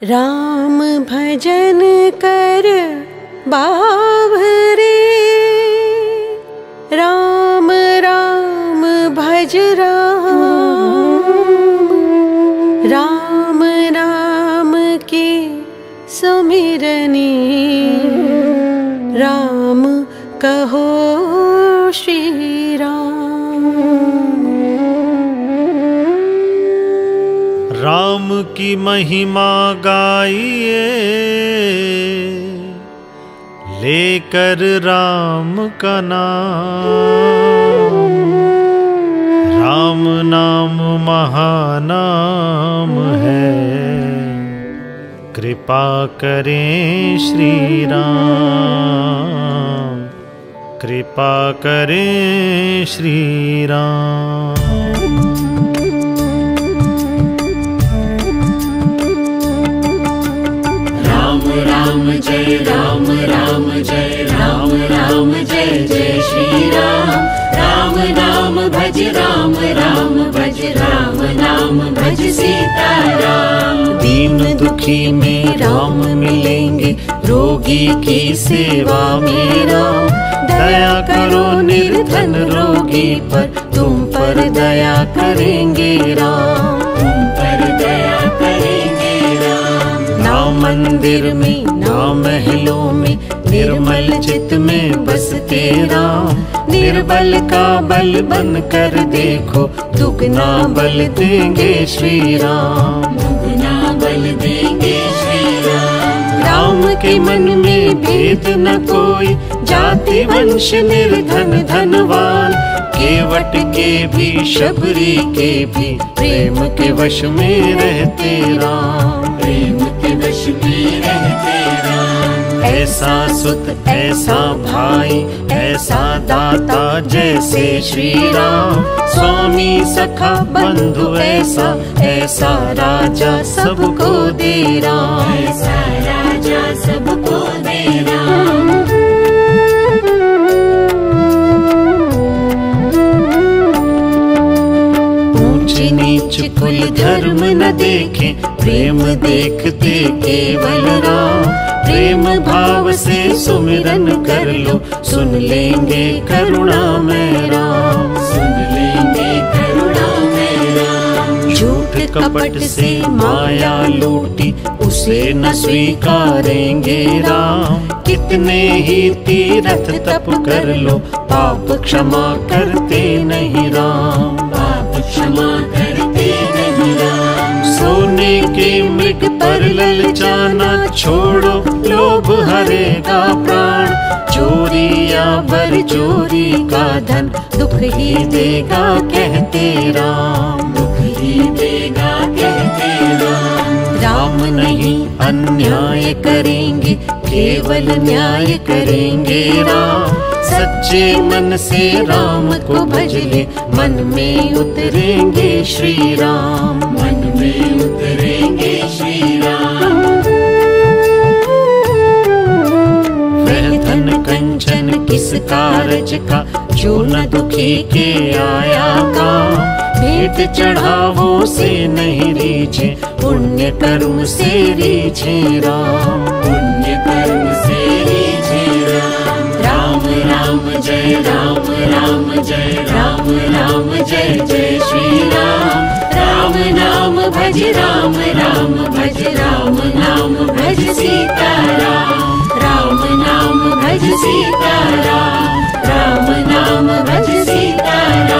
राम भजन कर बावरे, राम राम भज राम, राम नाम के सुमिरनी, राम कहो श्री राम। राम की महिमा गाइए, लेकर राम का नाम। राम नाम महानाम है, कृपा करें श्री राम, कृपा करें श्री राम। राम जय राम, राम जय राम, राम जय जय श्री राम। राम नाम भज राम, राम भज राम नाम भज सीताराम। दीन दुखी में राम मिलेंगे, रोगी की सेवा में राम। दया करो निर्धन रोगी पर, तुम पर दया करेंगे राम, तुम पर दया करेंगे राम। ना मंदिर में ना महलों में, निर्मल चित्त में बसते राम। निर्बल का बल बन कर देखो, दुगना बल देंगे श्री राम, दुगना बल देंगे श्री राम। राम के मन में भेद न कोई, जाति वंश निर्धन धनवान। केवट के भी शबरी के भी, प्रेम के वश में रहते राम, प्रेम के वश में रहते राम। ऐसा सुत ऐसा भाई ऐसा दाता जैसे श्री राम। स्वामी सखा बंधु ऐसा, ऐसा राजा सबको दे राम, ऐसा राजा सबको दे राम। ऊंच नीच कुल धर्म न देखे, प्रेम देखते केवल राम। प्रेम भाव से सुमिरन कर लो, सुन लेंगे करुणा में राम, सुन लेंगे करुणा में राम। झूठ कपट से माया लूटी, उसे न स्वीकारेंगे राम। कितने ही तीर्थ तप कर लो, पाप क्षमा करते नहीं राम, पाप क्षमा करते नहीं राम। सोने के मृग पर ललचाना छोड़ो, लोभ हरेगा प्राण। चोरी या बर चोरी का धन, दुख ही देगा कहते राम, दुख ही देगा कहते राम। राम नहीं अन्याय करेंगे, केवल न्याय करेंगे राम। सच्चे मन से राम को भज ले, मन में उतरेंगे श्री राम, मन में उतरेंगे श्री राम। वह धन कंचन किस कारज का, जो न दुखी के आया काम। भेंट चढ़ावों से नहीं रीझे, पुण्य कर्म से रीझे राम, पुण्य कर्म से रीझे राम। राम राम जय राम, राम जय राम, राम जय जय श्री राम। राम नाम भज राम, राम भज राम नाम भज सीताराम। राम नाम भज सीताराम, राम नाम भज सीताराम।